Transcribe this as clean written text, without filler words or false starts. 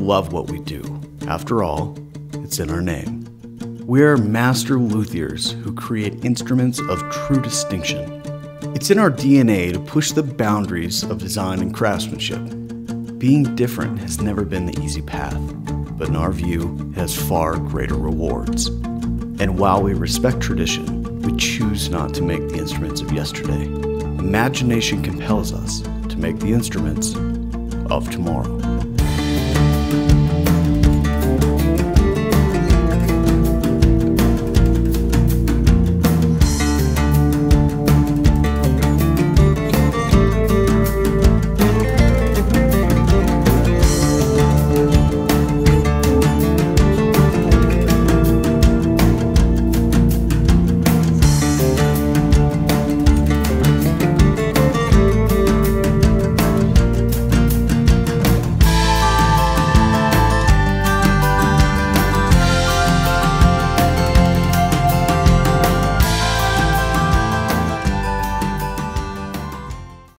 love what we do. After all, it's in our name. We are master luthiers who create instruments of true distinction. It's in our DNA to push the boundaries of design and craftsmanship. Being different has never been the easy path, but in our view, it has far greater rewards. And while we respect tradition, we choose not to make the instruments of yesterday. Imagination compels us to make the instruments of tomorrow.